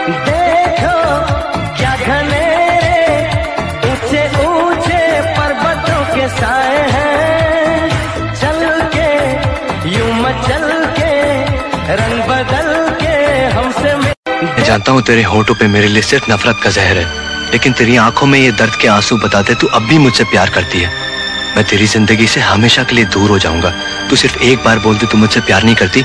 देखो क्या घने ऊंचे ऊंचे पर्वतों के साए हैं, चल के यूं मचल के रंग बदल के हमसे। मैं जानता हूँ तेरे होठों पे मेरे लिए सिर्फ नफरत का जहर है, लेकिन तेरी आंखों में ये दर्द के आंसू बताते तू अब भी मुझसे प्यार करती है। मैं तेरी जिंदगी से हमेशा के लिए दूर हो जाऊंगा। तू सिर्फ एक बार बोल दे तू मुझसे प्यार नहीं करती।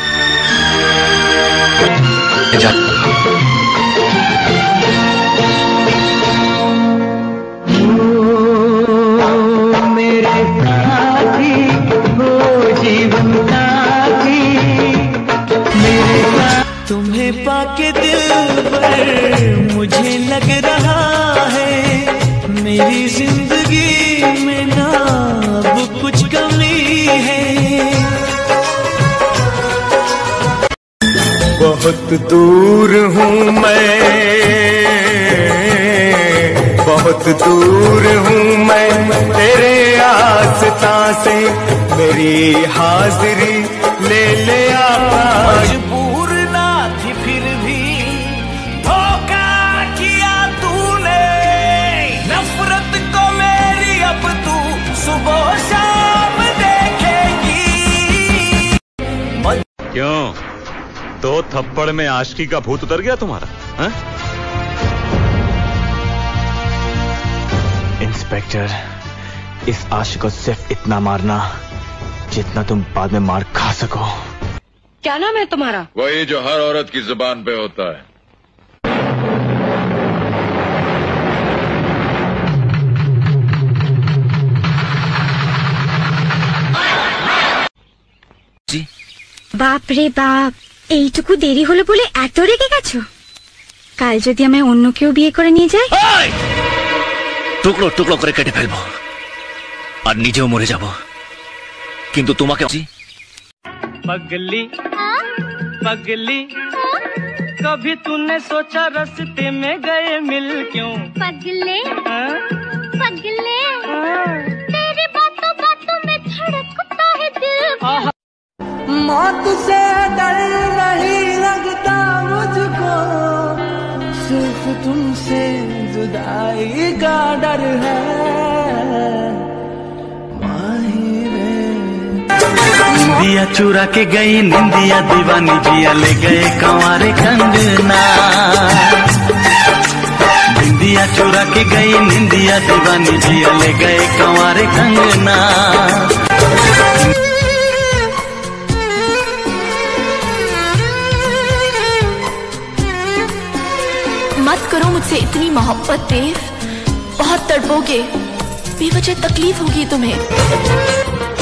मेरे साथी हो जीवन साथी, मेरे साथ तुम्हें पाके दिल पर मुझे लग रहा है मेरी जिंदगी में ना अब कुछ कमी है। बहुत दूर हूँ मैं, बहुत दूर हूँ मैं तेरे आस्था से, मेरी हाजिरी ले ले आ। मजबूर ना थी फिर भी धोखा किया तूने, नफरत को मेरी अब तू सुबह शाम देखेगी। क्यों, दो थप्पड़ में आशिकी का भूत उतर गया तुम्हारा? हा? इंस्पेक्टर, इस आशिक को सिर्फ इतना मारना जितना तुम बाद में मार खा सको। क्या नाम है तुम्हारा? वही जो हर औरत की जुबान पे होता है। जी বাপ রে বাপ, এইটুকু দেরি হলো বলে এত রেগে গেছো? কাল যদি আমায় অন্য কেউ বিয়ে করে নিয়ে যায়, টুকরো টুকরো করে কেটে ফেলবো আর নিজেও মরে যাব, কিন্তু তোমাকে। पगली पगली कभी तूने सोचा रास्ते में गए मिल क्यों? पगले पगले तेरी बातों बातों में धड़कता है दिल। मौत से डर नहीं लगता मुझको, सिर्फ तुमसे जुदाई का डर है। दिया चुरा के गई निंदिया दीवानी, जिया ले गए कंवारे कंगना। निंदिया चुरा के गई निंदिया दीवानी, जिया ले गए कंवारे कंगना। मत करो मुझसे इतनी मोहब्बत देव, बहुत तड़पोगे, बेवजह तकलीफ होगी तुम्हें।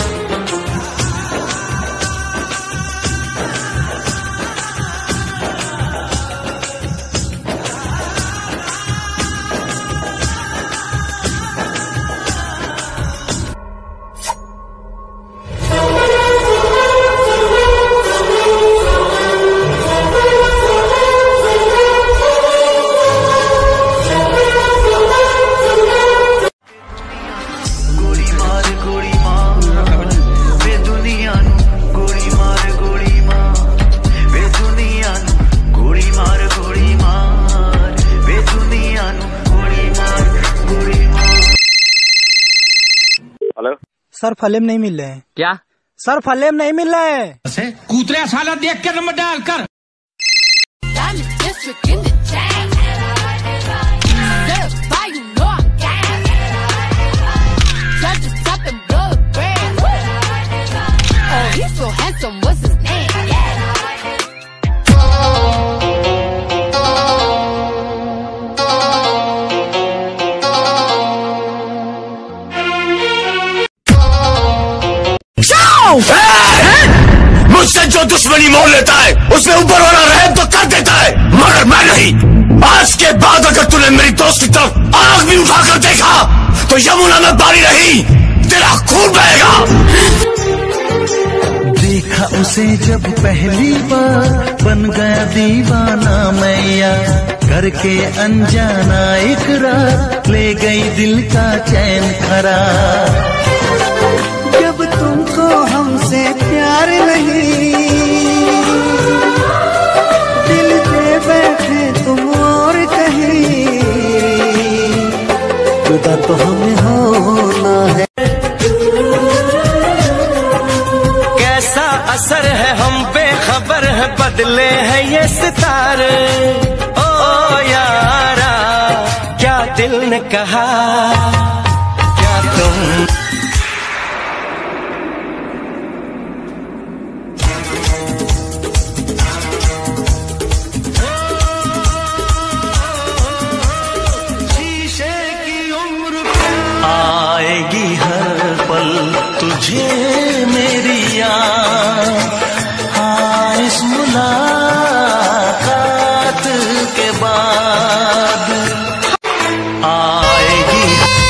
सर फलेम नहीं मिल रहे हैं। क्या सर फलेम नहीं मिल रहे हैं। कूतरे साला देख के नंबर डाल कर। मुझसे जो दुश्मनी मोल लेता है उसमें ऊपर वाला रहम तो कर देता है, मगर मैं नहीं। आज के बाद अगर तूने मेरी दोस्त की तरफ आग भी उठाकर देखा तो यमुना में पानी नहीं, तेरा खून बहेगा। देखा उसे जब पहली बार बन गया दीवाना मैया, करके अनजाना इकरार ले गई दिल का चैन करार। जब तुमको हमसे प्यार नहीं, दिल पे बैठे तुम जुदा तो हमें होना है। कैसा असर है हम पे खबर है, बदले हैं ये सितारे। ओ यारा क्या दिल ने कहा, क्या तुम आएगी हर पल तुझे मेरी याद, हाँ इस मुलाकात के बाद आएगी।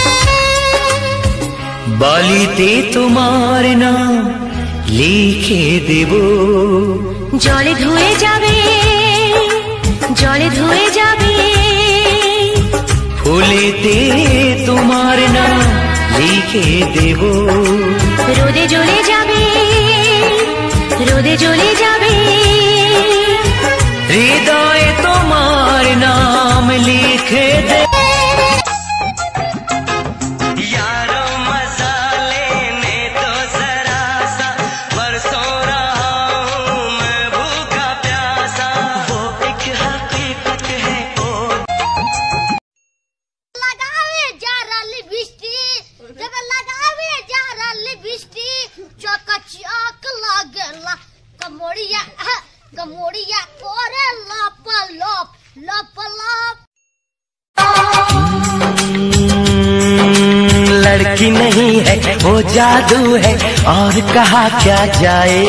बाली ते तुम्हारे नाम लिखे देवो, জলে ধুয়ে যাবে, জলে ধুয়ে যাবে, ফুলেতে তোমার নাম লিখে দেব, রোদে জ্বলে যাবে, রোদে জ্বলে যাবে, হৃদয়ে তোমার নাম লিখে দে। यारो मजा लेने तो जरा सा, बरसों रहा हूँ मैं भूखा प्यासा, वो एक हकीकत है। ओ लगावे जारा लिपस्टिक, जब लगावे जारा लिपस्टिक, चकाचक लागेला कमोड़िया, कमोड़िया कोरे लप लप लप लप। लड़की नहीं है वो जादू है, और कहा क्या जाए।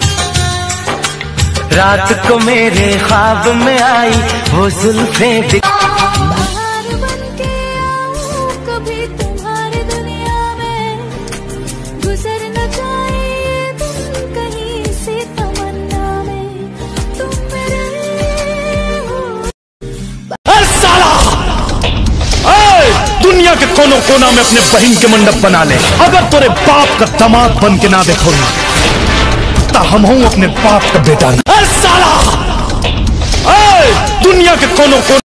रात को मेरे ख्वाब में आई वो जुल्फें बाहर बनके आऊं कभी तुम्हारी दुनिया में, गुजर न जाए ये दिन कहीं से तमन्ना में, तुम मेरे हो। दुनिया के कोनों कोना में अपने बहन के मंडप बना ले, अगर तेरे बाप का दामाद बन के ना देखो ना, तो हम हूं अपने बाप का बेटा। साला दुनिया के कोनों कोना